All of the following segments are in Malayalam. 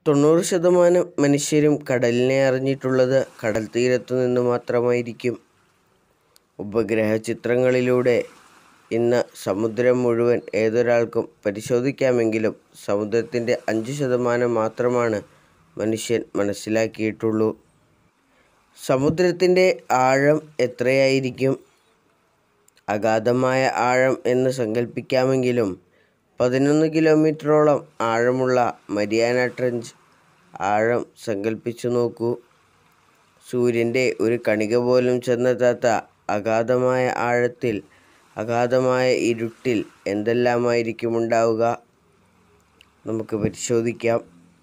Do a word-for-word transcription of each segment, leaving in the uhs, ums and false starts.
തൊണ്ണൂറ് ശതമാനം മനുഷ്യരും കടലിനെ അറിഞ്ഞിട്ടുള്ളത് കടൽ തീരത്തു നിന്ന് മാത്രമായിരിക്കും. ഉപഗ്രഹ ചിത്രങ്ങളിലൂടെ ഇന്ന് സമുദ്രം മുഴുവൻ ഏതൊരാൾക്കും പരിശോധിക്കാമെങ്കിലും സമുദ്രത്തിൻ്റെ അഞ്ച് ശതമാനം മാത്രമാണ് മനുഷ്യൻ മനസ്സിലാക്കിയിട്ടുള്ളൂ. സമുദ്രത്തിൻ്റെ ആഴം എത്രയായിരിക്കും? അഗാധമായ ആഴം എന്ന് സങ്കല്പിക്കാമെങ്കിലും പതിനൊന്ന് കിലോമീറ്ററോളം ആഴമുള്ള മരിയാന ട്രഞ്ച് ആഴം സങ്കല്പിച്ചു നോക്കൂ. സൂര്യൻ്റെ ഒരു കണിക പോലും ചെന്നെത്താത്ത അഗാധമായ ആഴത്തിൽ, അഗാധമായ ഇരുട്ടിൽ എന്തെല്ലാമായിരിക്കും ഉണ്ടാവുക? നമുക്ക് പരിശോധിക്കാം.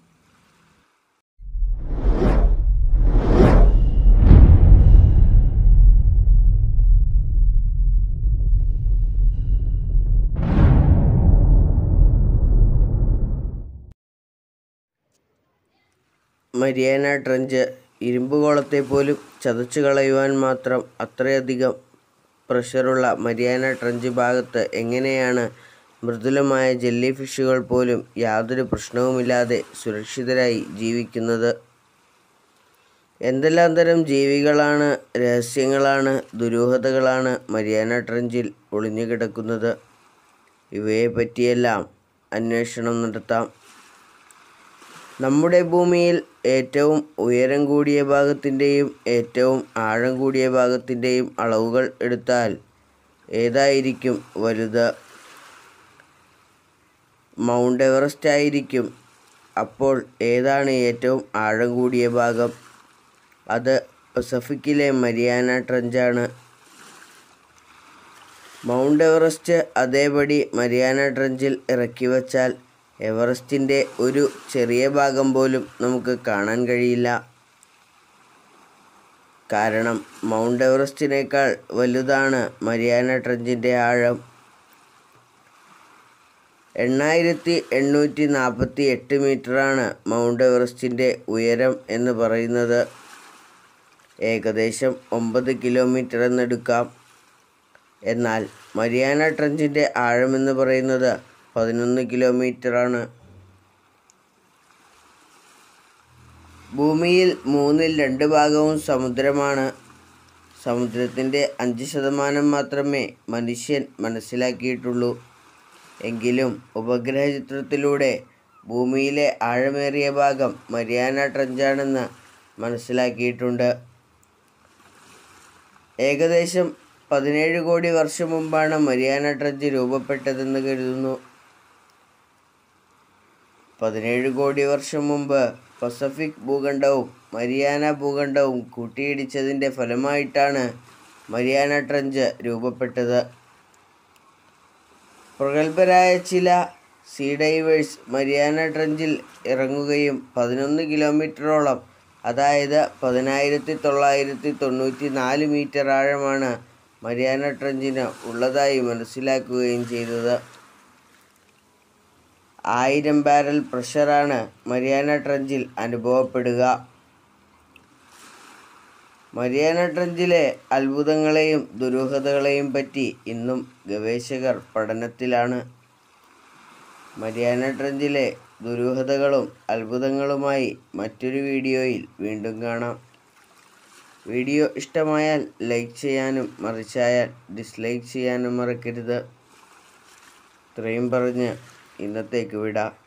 മരിയാന ട്രഞ്ച് ഇരുമ്പുഗോളത്തെ പോലും ചതച്ചു കളയുവാൻ മാത്രം അത്രയധികം പ്രഷറുള്ള മരിയാന ട്രഞ്ച് ഭാഗത്ത് എങ്ങനെയാണ് മൃദുലമായ ജെല്ലി ഫിഷുകൾ പോലും യാതൊരു പ്രശ്നവുമില്ലാതെ സുരക്ഷിതരായി ജീവിക്കുന്നത്? എന്തെല്ലാം തരം ജീവികളാണ്, രഹസ്യങ്ങളാണ്, ദുരൂഹതകളാണ് മരിയാന ട്രഞ്ചിൽ ഒളിഞ്ഞു കിടക്കുന്നത്? ഇവയെ പറ്റിയെല്ലാം അന്വേഷണം നടത്താം. നമ്മുടെ ഭൂമിയിൽ ഏറ്റവും ഉയരം കൂടിയ ഭാഗത്തിൻ്റെയും ഏറ്റവും ആഴം കൂടിയ ഭാഗത്തിൻ്റെയും അളവുകൾ എടുത്താൽ ഏതായിരിക്കും വലുത്? മൗണ്ട് എവറസ്റ്റ് ആയിരിക്കും. അപ്പോൾ ഏതാണ് ഏറ്റവും ആഴം കൂടിയ ഭാഗം? അത് പസഫിക്കിലെ മരിയാന ട്രഞ്ചാണ്. മൗണ്ട് എവറസ്റ്റ് അതേപടി മരിയാന ട്രഞ്ചിൽ ഇറക്കി വച്ചാൽ എവറസ്റ്റിൻ്റെ ഒരു ചെറിയ ഭാഗം പോലും നമുക്ക് കാണാൻ കഴിയില്ല. കാരണം മൗണ്ട് എവറസ്റ്റിനേക്കാൾ വലുതാണ് മരിയാന ട്രഞ്ചിൻ്റെ ആഴം. എണ്ണായിരത്തി എണ്ണൂറ്റി നാൽപ്പത്തി എട്ട് മീറ്ററാണ് മൗണ്ട് എവറസ്റ്റിൻ്റെ ഉയരം എന്ന് പറയുന്നത്. ഏകദേശം ഒമ്പത് കിലോമീറ്റർ എന്നെടുക്കാം. എന്നാൽ മരിയാന ട്രഞ്ചിൻ്റെ ആഴമെന്ന് പറയുന്നത് പതിനൊന്ന് കിലോമീറ്ററാണ്. ഭൂമിയിൽ മൂന്നിൽ രണ്ട് ഭാഗവും സമുദ്രമാണ്. സമുദ്രത്തിൻ്റെ അഞ്ച് ശതമാനം മാത്രമേ മനുഷ്യൻ മനസ്സിലാക്കിയിട്ടുള്ളൂ. എങ്കിലും ഉപഗ്രഹ ചിത്രത്തിലൂടെ ഭൂമിയിലെ ആഴമേറിയ ഭാഗം മരിയാന ട്രഞ്ചാണെന്ന് മനസ്സിലാക്കിയിട്ടുണ്ട്. ഏകദേശം പതിനേഴ് കോടി വർഷം മുമ്പാണ് മരിയാന ട്രഞ്ച് രൂപപ്പെട്ടതെന്ന് കരുതുന്നു. പതിനേഴ് കോടി വർഷം മുമ്പ് പസഫിക് ഭൂഖണ്ഡവും മരിയാന ഭൂഖണ്ഡവും കൂട്ടിയിടിച്ചതിൻ്റെ ഫലമായിട്ടാണ് മരിയാന ട്രഞ്ച് രൂപപ്പെട്ടത്. പ്രഗത്ഭരായ ചില സീ ഡൈവേഴ്സ് മരിയാന ട്രഞ്ചിൽ ഇറങ്ങുകയും പതിനൊന്ന് കിലോമീറ്ററോളം, അതായത് പതിനായിരത്തി തൊള്ളായിരത്തി തൊണ്ണൂറ്റി നാല് മീറ്റർ ആഴമാണ് മരിയാന ട്രഞ്ചിന് ഉള്ളതായി മനസ്സിലാക്കുകയും ചെയ്തത്. ആയിരം ബാരൽ പ്രഷറാണ് മരിയാന ട്രഞ്ചിൽ അനുഭവപ്പെടുക. മരിയാന ട്രഞ്ചിലെ അത്ഭുതങ്ങളെയും ദുരൂഹതകളെയും പറ്റി ഇന്നും ഗവേഷകർ പഠനത്തിലാണ്. മരിയാന ട്രഞ്ചിലെ ദുരൂഹതകളും അത്ഭുതങ്ങളുമായി മറ്റൊരു വീഡിയോയിൽ വീണ്ടും കാണാം. വീഡിയോ ഇഷ്ടമായാൽ ലൈക്ക് ചെയ്യാനും മറിച്ചായാൽ ഡിസ്ലൈക്ക് ചെയ്യാനും മറക്കരുത്. ഇത്രയും പറഞ്ഞ് ഇന്നത്തേക്ക് വിടാം.